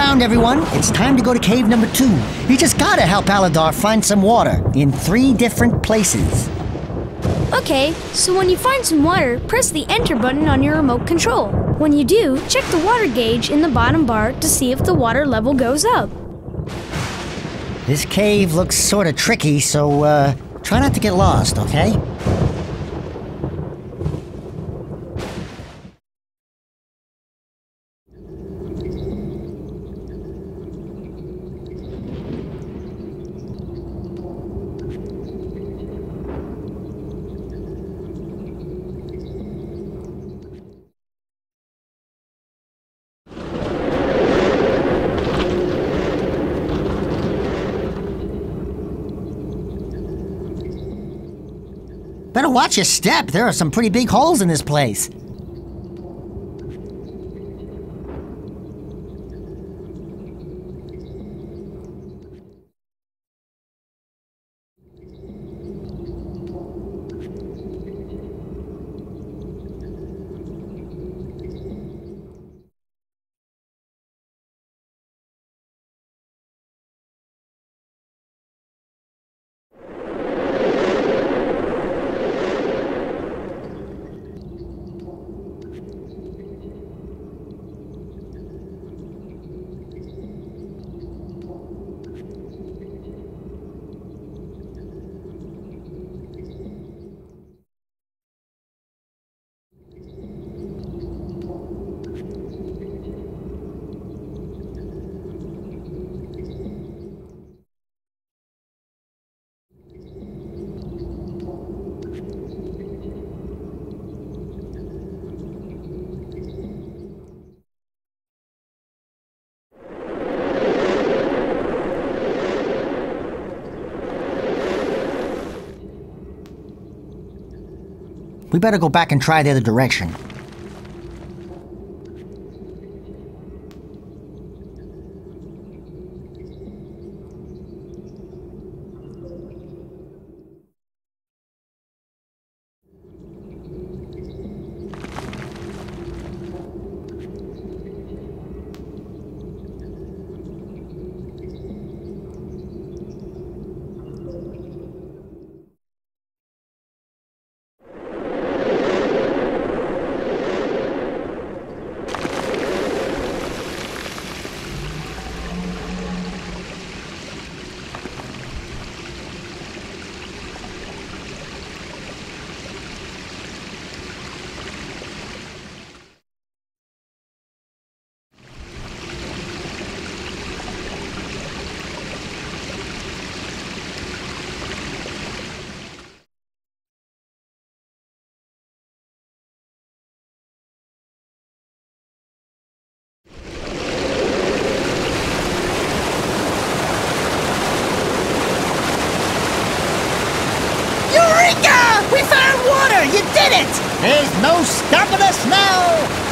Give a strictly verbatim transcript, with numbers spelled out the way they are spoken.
around, everyone. It's time to go to cave number two. You just gotta help Aladar find some water in three different places. Okay, so when you find some water, press the enter button on your remote control. When you do, check the water gauge in the bottom bar to see if the water level goes up. This cave looks sorta tricky, so uh, try not to get lost, okay? Better watch your step. There are some pretty big holes in this place. We better go back and try the other direction. We found water! You did it! There's no stopping us now!